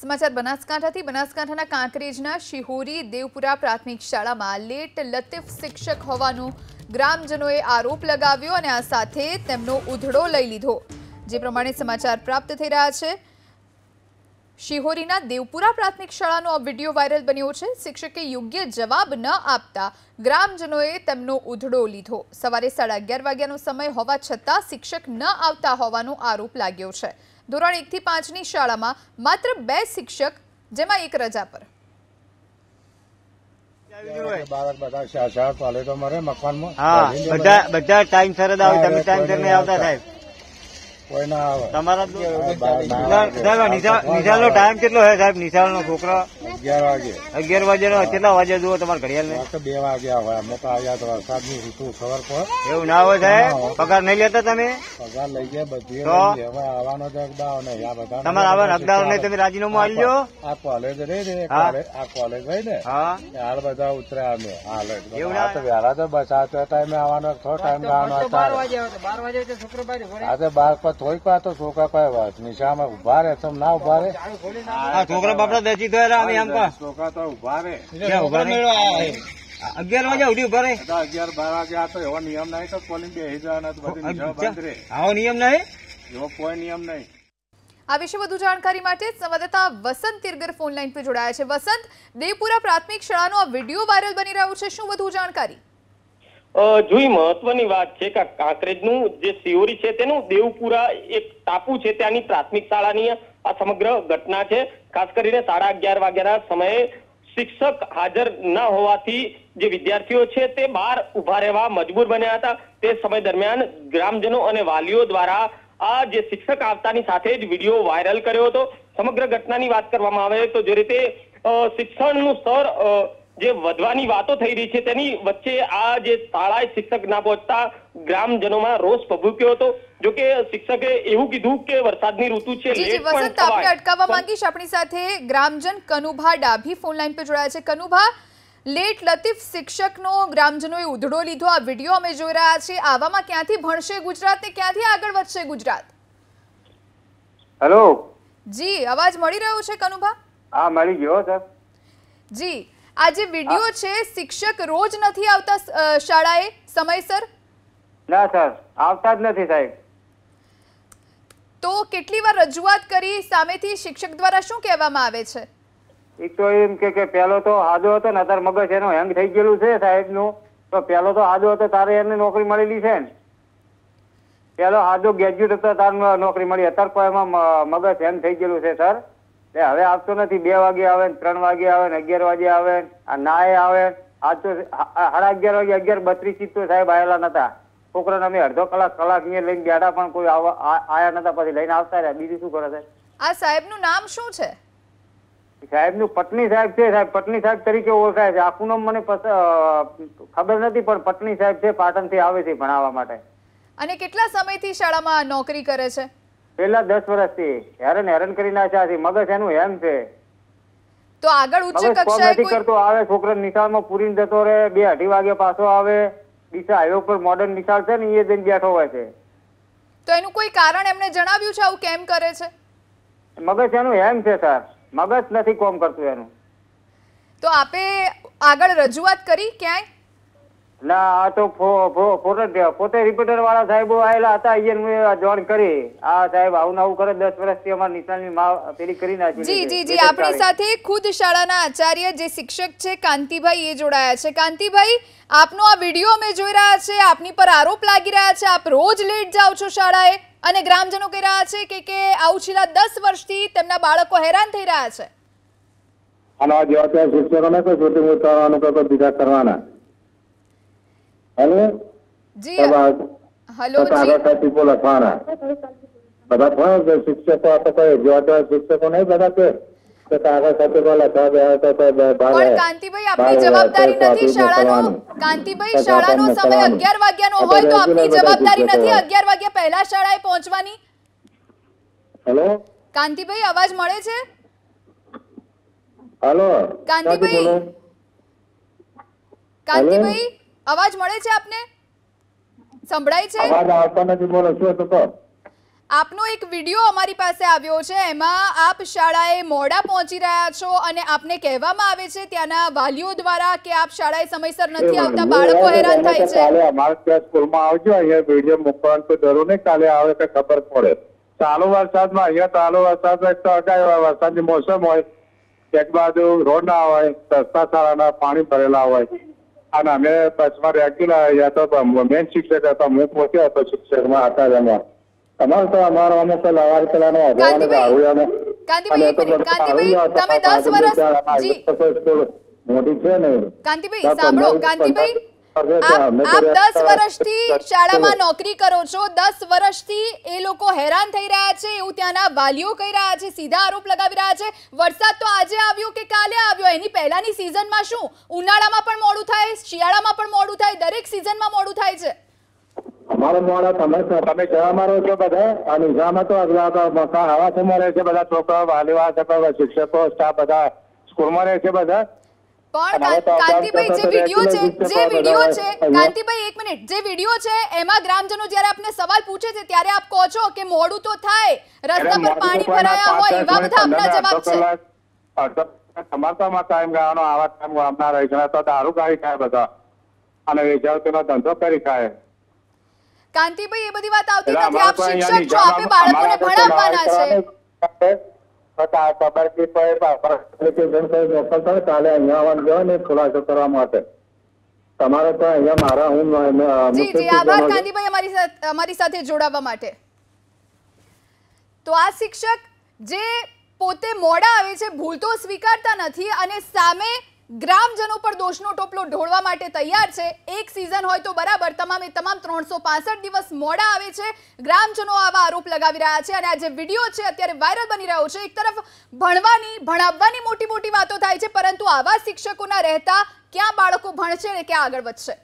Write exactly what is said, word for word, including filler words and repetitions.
સમાચાર બનાસકાંઠાથી બનાસકાંઠાના કાંકરેજના શિહોરી દેવપુરા પ્રાથમિક શાળામાં લેટ લતીફ શિક્ષક હોવાનો ગ્રામજનોએ આરોપ લગાવ્યો અને આ સાથે તેમનો ઉધડો લઈ લીધો। જે પ્રમાણે સમાચાર પ્રાપ્ત થઈ રહ્યા છે, શિહોરીના દેવપુરા પ્રાથમિક શાળાનો આ વિડીયો વાયરલ બન્યો છે। શિક્ષકે યોગ્ય જવાબ ન આપતા ગ્રામજનોએ તેમનો ઉધડો લીધો। સવારે સાડા અગિયાર વાગ્યાનો સમય હોવા છતાં શિક્ષક ન આવતા હોવાનો આરોપ લાગ્યો છે। ધોરણ એક થી પાંચ ની શાળામાં માત્ર બે શિક્ષક, જેમાં એક રજા પર। કોઈ ના આવે તમારા નિશાળ નો ટાઈમ કેટલો છે સાહેબ? નિશાળ નો છોકરો અગિયાર વાગે અગિયાર વાગે નો કેટલા વાગે જુઓ તમારે ઘડિયાળ ને? બે વાગ્યા હોય અમે તો આવ્યા તો વરસાદ ની ઋતુ ખબર પડે એવું ના હોય સાહેબ? પગાર નહીં લેતા તમે? પગાર લઈ ગયા બધી આવવાનો જગદાવ ને બધા તમારે આવવાનો હકદાર નહીં, તમે રાજીનામું આવી લો। આ કોલેજ રે રે આ કોલેજ હોય ને હાલ બધા ઉતર્યા અમે હાલ એવું ના વહેલા તો બસ આ ટાઈમે આવવાનો થોડો ટાઈમ ગાવાનો બાર વાગે બાર વાગે છોકરો બાર બાર થોડીક વાર તો છોકરા કોઈ નિશાળમાં ઉભા રહે, તમે ના ઉભા રહે? છોકરા બાપડા દસી થયા છોકરા તો ઉભા રહે અગિયાર વાગે ઉઠી ઉભા રહે અગિયાર બાર વાગે આ તો એવો નિયમ નહીં તો પોલિંગ બેસી જવાના બંધ રહે। આવો નિયમ નહીં, એવો કોઈ નિયમ નહીં। આ વિશે વધુ જાણકારી માટે સંવાદદાતા વસંત તિરગર ફોન લાઈન પર જોડાયા છે। વસંત, દેવપુરા પ્રાથમિક શાળાનો આ વિડીયો વાયરલ બની રહ્યો છે, શું વધુ જાણકારી? જોઈ મહત્વની વાત છે કે કાંકરેજનું જે શિહોરી છે તેનું દેવપુરા એક ટાપુ છે, ત્યાંની પ્રાથમિક શાળાની આ સમગ્ર ઘટના છે। ખાસ કરીને સાડા અગિયાર વાગ્યાના સમયે શિક્ષક હાજર ન હોવાથી જે વિદ્યાર્થીઓ છે તે બહાર ઉભા રહેવા મજબૂર બન્યા હતા। તે સમય દરમિયાન ગ્રામજનો અને વાલીઓ દ્વારા આ જે શિક્ષક આવતાની સાથે જ વિડીયો વાયરલ કર્યો હતો। સમગ્ર ઘટનાની વાત કરવામાં આવે તો જે રીતે શિક્ષણનું સ્તર જે વધવાની વાતો થઈ રહી છે તેની વચ્ચે આ જે શાળાએ શિક્ષક ના પહોંચતા ગ્રામજનોમાં રોષ ભભૂક્યો હતો। જો કે શિક્ષકે એવું કીધું કે વરસાદની ઋતુ છે। વસંત, આપણે અટકાવવા માંગીશ, આપણી સાથે ગ્રામજન કનુભા ડાભી ફોન લાઈન પર જોડાયા છે। કનુભા, લેટ લતીફ શિક્ષકનો ગ્રામજનોએ ઉધડો લીધો, આ વિડીયો અમે જોઈ રહ્યા છીએ। આવામાં ક્યાંથી ભણશે ગુજરાત ને ક્યાંથી આગળ વધશે ગુજરાત? હેલો જી, અવાજ મળી રહ્યો છે કનુભા? હા મળી ગયો સર જી। આ જે વિડીયો છે, શિક્ષક રોજ નથી આવતા શાળાએ સમયસર? ના સર, આવતા જ નથી સાહેબ। તો કેટલી વાર રજૂઆત કરી, સામેથી શિક્ષક દ્વારા શું કહેવામાં આવે છે? એક તો એમ કે પેલો તો હાજો હતો ને અત્યારે મગજ એનો હેંગ થઈ ગયેલું છે સાહેબ નું, તો પેલો તો હાજો હતો તારે એને નોકરી મળેલી છે ને, પેલો હાજો ગ્રેજ્યુએટ હતો તારે નોકરી મળી, અત્યારે એમાં મગજ હેંગ થઈ ગયેલું છે સર। હવે આવતો નથી, બે વાગે આવે ને ત્રણ વાગે આવે ને અગિયાર વાગે આવે આ નાય આવે। આજ તો સાડા અગિયાર વાગે અગિયાર બત્રીસ થી તો સાહેબ આવેલા નતા છોકરાને, અમે અડધો કલાક કલાક અહીંયા લઈને બેઠા પણ કોઈ આયા નતા, પછી લઈને આવતા રહ્યા। બીજું શું કરે સાહેબ? આ સાહેબનું નામ શું છે? સાહેબનું પટની સાહેબ છે સાહેબ, પટની સાહેબ તરીકે ઓળખાય છે। આખું નામ મને ખબર નથી પણ પટની સાહેબ છે, પાટણથી આવે છે ભણાવવા માટે। અને કેટલા સમયથી શાળામાં નોકરી કરે છે? પેલા દસ વર્ષથી હેરાન હેરાન કરી નાખ્યા છે, મગજ એનું હેમ છે। તો આગળ ઉચ્ચ કક્ષાએ કોઈ કરતો આવે, છોકરા નિશાળમાં પૂરીને જતો રહે, બે અઢી વાગે પાછો આવે, ડીસા હાઈવે પર મોડર્ન નિશાળ છે ને એ જઈને બેઠો હોય છે। તો એનું કોઈ કારણ એમને જણાવ્યું છે આવું કેમ કરે છે? મગજ એનું હેમ છે સર, મગજ નથી કોમ કરતું એનું। તો આપે આગળ રજૂઆત કરી ક્યાંય? ના, આ તો પોતે રિપોર્ટર વાળા સાહેબો આવેલા હતા, અહીંયા જોઈન કરી આ સાહેબ આવું આવું કરે, દસ વર્ષથી અમારા નિશાળની પેલી કરી નાખી। જી જી જી આપણી સાથે ખુદ શાળાના આચાર્ય જે શિક્ષક છે કાંતિભાઈ એ જોડાયા છે। કાંતિભાઈ, આપનો આ વિડીયો અમે જોઈ રહ્યા છે, આપની પર આરોપ લાગી રહ્યા છે, આપ રોજ લેટ જાઓ છો શાળાએ અને ગ્રામજનો કહી રહ્યા છે કે કે આવું છેલ્લા દસ વર્ષથી તેમના બાળકો હેરાન થઈ રહ્યા છે। આનો જવાબદાર શિક્ષકોને કોઈ છોટી ઉતારવાનું કોઈ બીજા કરવાના। હેલો જી હેલો જી બોલો થાના બધા પણ શિક્ષકો આ તો કોઈ જવાબદાર શિક્ષકો નહીં બધા કે કાગળ સાથે બોલા સાહેબ તો પણ કાંતિભાઈ આપની જવાબદારી નથી શાળાનો? કાંતિભાઈ, શાળાનો સમય અગિયાર વાગ્યાનો હોય તો આપની જવાબદારી નથી અગિયાર વાગ્યા પહેલા શાળાએ પહોંચવાની? હેલો કાંતિભાઈ, અવાજ મળે છે? હેલો કાંતિભાઈ, કાંતિભાઈ અવાજ મળે છે આપને? સંભળાય છે? અવાજ આવતો નથી, બોલો શું તો? આપનો એક વિડીયો અમારી પાસે આવ્યો છે, એમાં આપ શાળાએ મોડા પહોંચી રહ્યા છો અને આપને કહેવામાં આવે છે ત્યાંના વાલીઓ દ્વારા કે આપ શાળાએ સમયસર નથી આવતા, બાળકો હેરાન થાય છે. કાલે અમારે ત્યાં સ્કૂલમાં આવજો, અહીંયા વિડીયો મૂકવાનું તો જરૂર નહીં, કાલે આવે તો ખબર પડે. ચાલુ વરસાદમાં અહીંયા ચાલુ વરસાદમાં એક તો અગાઉ વરસાદની મોસમ હોય, એક બાજુ રોડ ના હોય, રસ્તા શાળાના પાણી ભરેલા હોય, અને અમે બસમાં રેગ્યુલર અહીંયા તો મેન શિક્ષક હતા, હું પોતે હતો શિક્ષકમાં હતા એમાં. તમારે તો અમારો અમે તો લવાર પેલાનો મોટી છે ને. કાંતિભાઈ સાંભળો, કાંતિભાઈ આપ દસ વર્ષથી શાળામાં નોકરી કરો છો, દસ વર્ષથી એ લોકો હેરાન થઈ રહ્યા છે એવું ત્યાંના વાલીઓ કહી રહ્યા છે, સીધા આરોપ લગાવી રહ્યા છે. વરસાદ તો આજે આવ્યો કે કાલે આવ્યો, એની પહેલાની સિઝનમાં શું ઉનાળામાં પણ મોડું થાય, શિયાળામાં પણ મોડું થાય, દરેક સિઝનમાં મોડું થાય છે. અમારો મોડા તમે તમે જવા મારો છો બધા, અને નિઝામાં તો હવાસમાં રહે છે બધા છોકરાઓ, વાલીઓ છે, શિક્ષકો, સ્ટાફ બધા સ્કૂલમાં રહે છે બધા. પણ કાંતિભાઈ જે વિડિયો છે જે વિડિયો છે કાંતિભાઈ એક મિનિટ, જે વિડિયો છે એમાં ગ્રામજનો જ્યારે આપને સવાલ પૂછે છે ત્યારે આપ કહો છો કે મોડું તો થાય, રસ્તા પર પાણી ભરાયા હોય, એવા બધા આપના જવાબ છે. તમારામાં ટાઈમ ગાવાનો આવા ટાઈમ ગામના રહી છે તો દારૂ ગાડી ખાય બધા, અને વિદ્યાર્થીનો ધંધો કરી ખાય. કાંતિભાઈ એ બધી વાત આવતી નથી, આપ શિક્ષક છો, આપે બાળકોને ભણાવવાના છે. ખબર કે કાલે અહીંયા આવવાનું ગયો ને ખુલાસો કરવા માટે. તમારે તો અહીંયા મારા હું જી જી આભાર કાંતિભાઈ અમારી સાથે અમારી સાથે જોડાવા માટે. તો આ શિક્ષક જે પોતે મોડા આવે છે, ભૂલ તો સ્વીકારતા નથી અને સામે ગ્રામજનો પર દોષનો ટોપલો ઢોળવા માટે તૈયાર છે. એક સિઝન હોય તો બરાબર, તમામે તમામ ત્રણસો પાસઠ દિવસ મોડા આવે છે. ગ્રામજનો આવા આરોપ લગાવી રહ્યા છે અને આ જે વિડીયો છે અત્યારે વાયરલ બની રહ્યો છે. એક તરફ ભણવાની ભણાવવાની મોટી મોટી વાતો થાય છે, પરંતુ આવા શિક્ષકોના રહેતા ક્યાં બાળકો ભણશે અને ક્યાં આગળ વધશે.